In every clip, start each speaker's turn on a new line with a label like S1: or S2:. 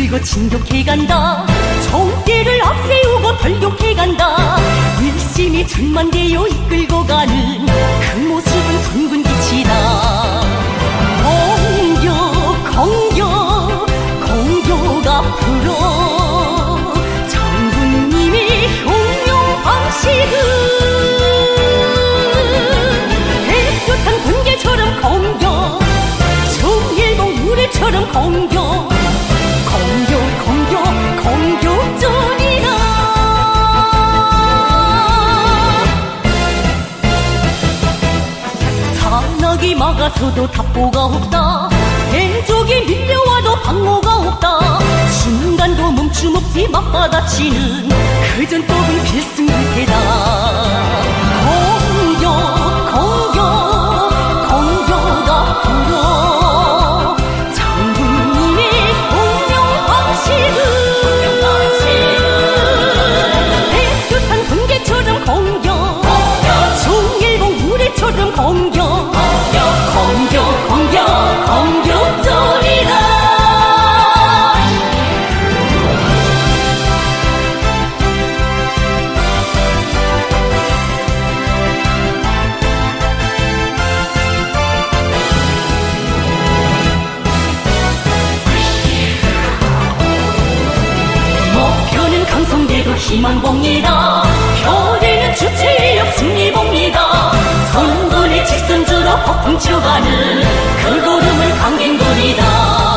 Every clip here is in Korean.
S1: 들고 진격해간다. 정계를 앞세우고 돌격해간다. 열심히 천만대요 이끌고 가는 그 모습은 선군기치다. 공격 앞으로 장군님의 흉용 방식은 대표산 군계처럼 공격, 정일봉 우레처럼 공격전이다. 산악이 막아서도 답보가 없다. 대적이 밀려와도 방어가 없다. 순간도 멈춤없이 맞받아치는 그 전법은 필승불태다. 공격 앞으로 장군님의 공격 방식은 대표산 군계처럼 공격, 정일봉 우레처럼 공격전이다. 목표는 강성대로 희망봉이다. 표대는 주체의 승리봉이다. 선군의 직선주로 폭풍쳐가는 그 걸음은 강갱군이다.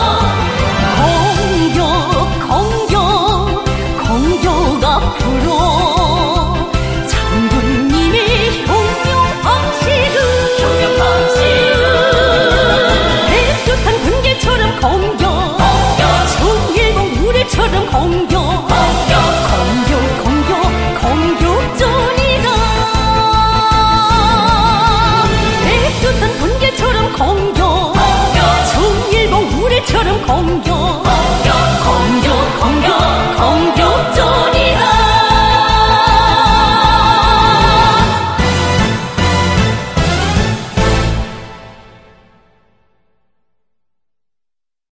S1: 공격 앞으로 장군님의 흉용 방식은 대표산 군계처럼 공격, 정일봉 우레처럼 공격